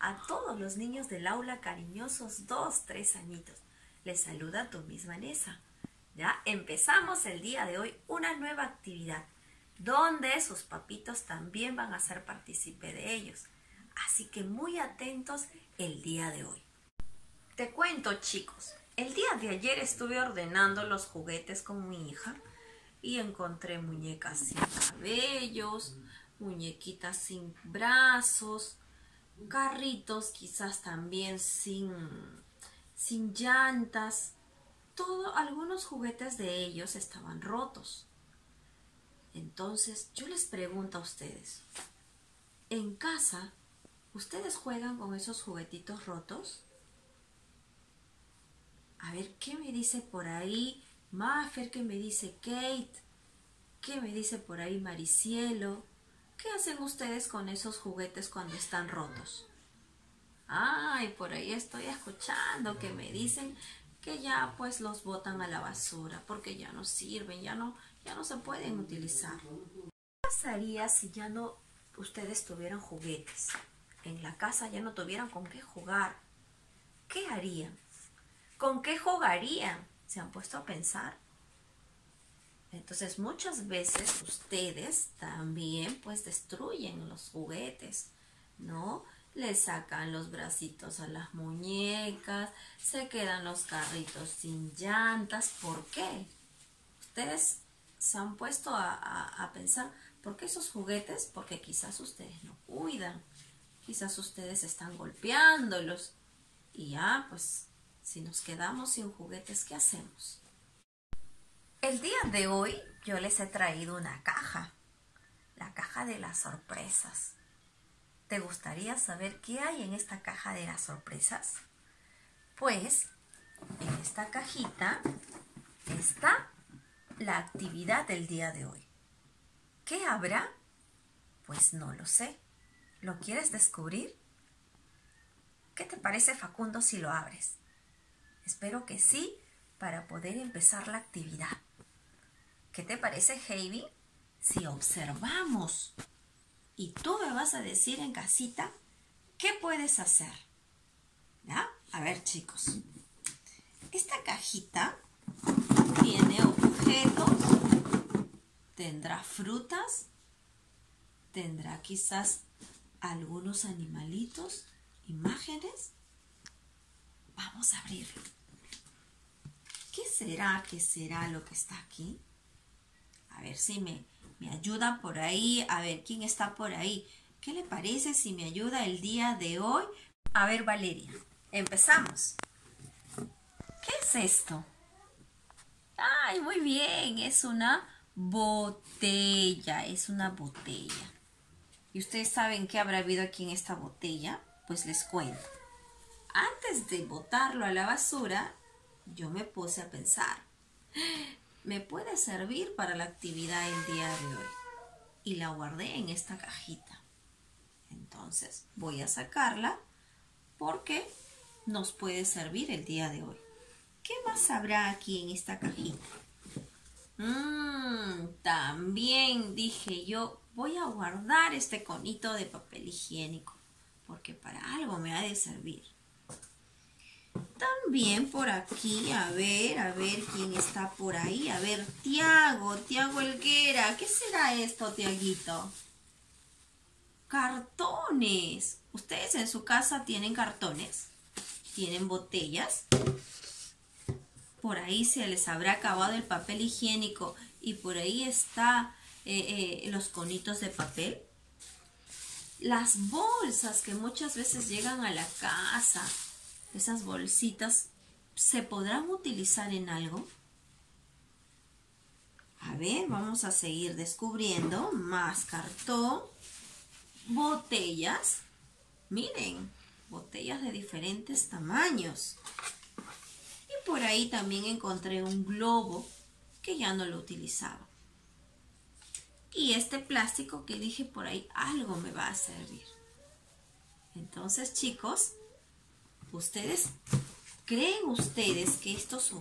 a todos los niños del aula cariñosos 2, 3 añitos. Les saluda tu Miss Vanessa. Ya empezamos el día de hoy una nueva actividad donde sus papitos también van a ser partícipe de ellos. Así que muy atentos el día de hoy. Te cuento, chicos, el día de ayer estuve ordenando los juguetes con mi hija y encontré muñecas sin cabellos, muñequitas sin brazos, carritos quizás también sin llantas. Algunos juguetes de ellos estaban rotos. Entonces yo les pregunto a ustedes, ¿en casa ustedes juegan con esos juguetitos rotos? A ver, ¿qué me dice por ahí Maffer? ¿Qué me dice Kate? ¿Qué me dice por ahí Maricielo? ¿Qué hacen ustedes con esos juguetes cuando están rotos? Ay, por ahí estoy escuchando que me dicen que ya pues los botan a la basura porque ya no sirven, ya no se pueden utilizar. ¿Qué pasaría si ya no ustedes tuvieran juguetes? En la casa ya no tuvieran con qué jugar. ¿Qué harían? ¿Con qué jugarían? ¿Se han puesto a pensar? Entonces muchas veces ustedes también pues destruyen los juguetes, ¿no? Le sacan los bracitos a las muñecas, se quedan los carritos sin llantas. ¿Por qué? Ustedes se han puesto a pensar, ¿por qué esos juguetes? Porque quizás ustedes no cuidan, quizás ustedes están golpeándolos y ya pues si nos quedamos sin juguetes, ¿qué hacemos? El día de hoy yo les he traído una caja, la caja de las sorpresas. ¿Te gustaría saber qué hay en esta caja de las sorpresas? Pues en esta cajita está la actividad del día de hoy. ¿Qué habrá? Pues no lo sé. ¿Lo quieres descubrir? ¿Qué te parece, Facundo, si lo abres? Espero que sí, para poder empezar la actividad. ¿Qué te parece, Heidi, si observamos? Y tú me vas a decir en casita qué puedes hacer. ¿Ya? A ver, chicos. Esta cajita tiene objetos, tendrá frutas, tendrá quizás algunos animalitos, imágenes. Vamos a abrirlo. ¿Qué será lo que está aquí? A ver si me ayuda por ahí. A ver, ¿quién está por ahí? ¿Qué le parece si me ayuda el día de hoy? A ver, Valeria, empezamos. ¿Qué es esto? ¡Ay, muy bien! Es una botella, es una botella. ¿Y ustedes saben qué habrá habido aquí en esta botella? Pues les cuento. Antes de botarlo a la basura, yo me puse a pensar, ¿me puede servir para la actividad el día de hoy? Y la guardé en esta cajita. Entonces voy a sacarla porque nos puede servir el día de hoy. ¿Qué más habrá aquí en esta cajita? También dije yo, voy a guardar este conito de papel higiénico porque para algo me ha de servir. También por aquí, a ver quién está por ahí. A ver, Tiago Helguera. ¿Qué será esto, Tiaguito? Cartones. ¿Ustedes en su casa tienen cartones? ¿Tienen botellas? Por ahí se les habrá acabado el papel higiénico y por ahí está los conitos de papel. Las bolsas que muchas veces llegan a la casa. Esas bolsitas, ¿se podrán utilizar en algo? A ver, vamos a seguir descubriendo más cartón, botellas. Miren, botellas de diferentes tamaños. Y por ahí también encontré un globo que ya no lo utilizaba. Y este plástico que dije por ahí, algo me va a servir. Entonces, chicos, ¿creen ustedes que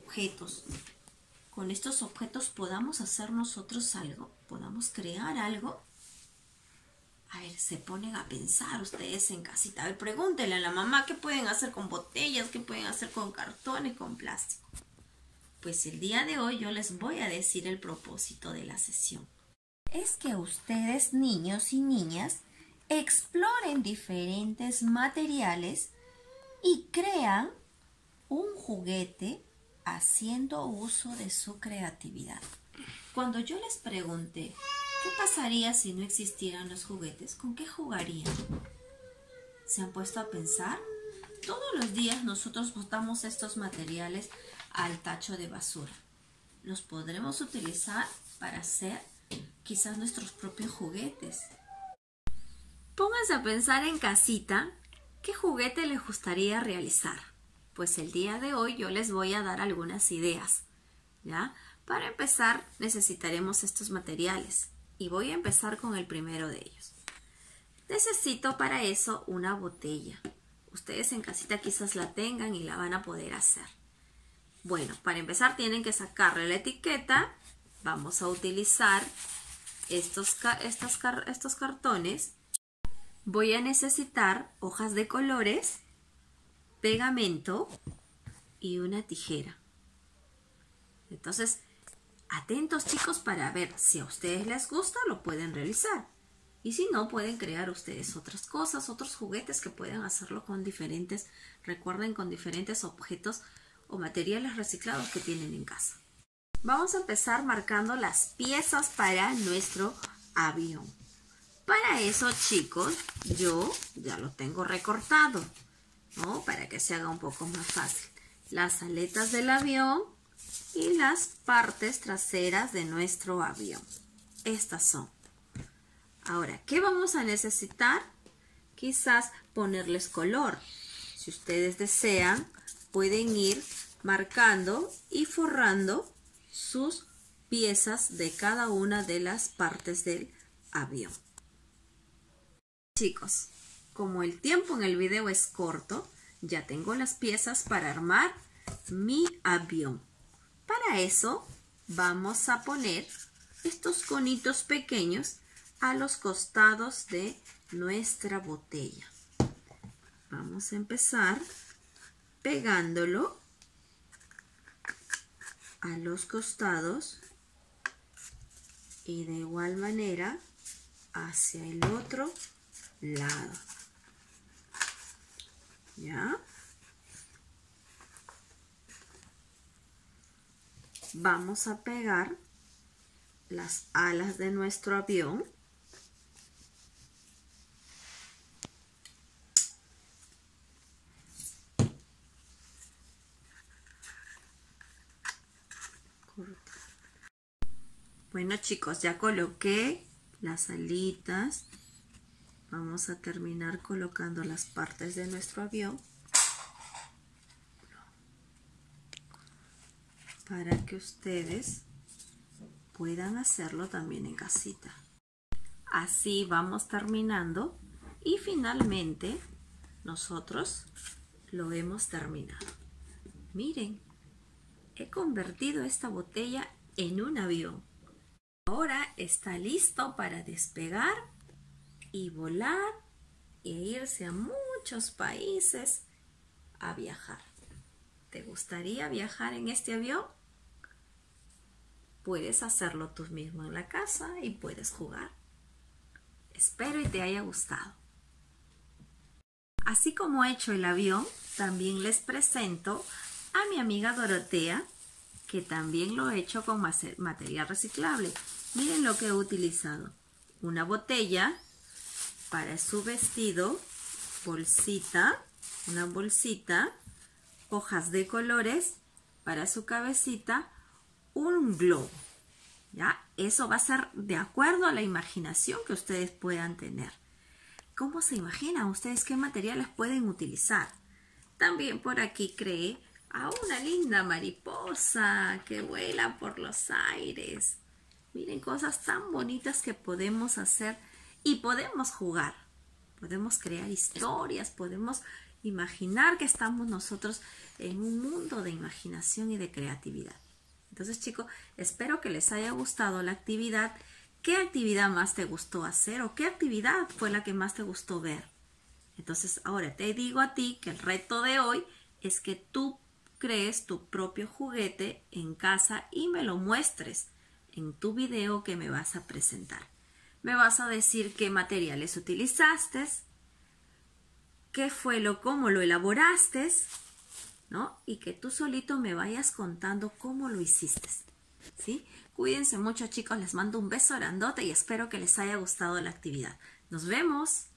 con estos objetos podamos hacer nosotros algo? ¿Podamos crear algo? A ver, se ponen a pensar ustedes en casita. A ver, pregúntenle a la mamá qué pueden hacer con botellas, qué pueden hacer con cartones, con plástico. Pues el día de hoy yo les voy a decir el propósito de la sesión. Es que ustedes, niños y niñas, exploren diferentes materiales y crean un juguete haciendo uso de su creatividad. Cuando yo les pregunté, ¿qué pasaría si no existieran los juguetes? ¿Con qué jugarían? ¿Se han puesto a pensar? Todos los días nosotros botamos estos materiales al tacho de basura. Los podremos utilizar para hacer quizás nuestros propios juguetes. Pónganse a pensar en casita, ¿qué juguete les gustaría realizar? Pues el día de hoy yo les voy a dar algunas ideas, ¿ya? Para empezar necesitaremos estos materiales y voy a empezar con el primero de ellos. Necesito para eso una botella. Ustedes en casita quizás la tengan y la van a poder hacer. Bueno, para empezar tienen que sacarle la etiqueta. Vamos a utilizar estos cartones. Voy a necesitar hojas de colores, pegamento y una tijera. Entonces, atentos chicos para ver si a ustedes les gusta, lo pueden realizar. Y si no, pueden crear ustedes otras cosas, otros juguetes que pueden hacerlo con diferentes, recuerden, con diferentes objetos o materiales reciclados que tienen en casa. Vamos a empezar marcando las piezas para nuestro avión. Para eso, chicos, yo ya lo tengo recortado, ¿no? Para que se haga un poco más fácil. Las aletas del avión y las partes traseras de nuestro avión. Estas son. Ahora, ¿qué vamos a necesitar? Quizás ponerles color. Si ustedes desean, pueden ir marcando y forrando sus piezas de cada una de las partes del avión. Chicos, como el tiempo en el video es corto, ya tengo las piezas para armar mi avión. Para eso vamos a poner estos conitos pequeños a los costados de nuestra botella. Vamos a empezar pegándolo a los costados y de igual manera hacia el otro lado. ¿Ya? Vamos a pegar las alas de nuestro avión. Bueno chicos, ya coloqué las alitas. Vamos a terminar colocando las partes de nuestro avión para que ustedes puedan hacerlo también en casita. Así vamos terminando y finalmente nosotros lo hemos terminado. Miren, he convertido esta botella en un avión. Ahora está listo para despegar y volar e irse a muchos países a viajar. ¿Te gustaría viajar en este avión? Puedes hacerlo tú mismo en la casa y puedes jugar. Espero y te haya gustado. Así como he hecho el avión, también les presento a mi amiga Dorotea, que también lo he hecho con material reciclable. Miren lo que he utilizado. Una botella para su vestido, bolsita, una bolsita, hojas de colores para su cabecita, un globo. ¿Ya? Eso va a ser de acuerdo a la imaginación que ustedes puedan tener. ¿Cómo se imaginan ustedes qué materiales pueden utilizar? También por aquí creé a una linda mariposa que vuela por los aires. Miren, cosas tan bonitas que podemos hacer y podemos jugar. Podemos crear historias, podemos imaginar que estamos nosotros en un mundo de imaginación y de creatividad. Entonces, chicos, espero que les haya gustado la actividad ¿Qué actividad más te gustó hacer o qué actividad fue la que más te gustó ver? Entonces, ahora te digo a ti que el reto de hoy es que tú crees tu propio juguete en casa y me lo muestres en tu video que me vas a presentar. Me vas a decir qué materiales utilizaste, qué fue cómo lo elaboraste, ¿no? Y que tú solito me vayas contando cómo lo hiciste, ¿sí? Cuídense mucho, chicos, les mando un beso grandote y espero que les haya gustado la actividad. ¡Nos vemos!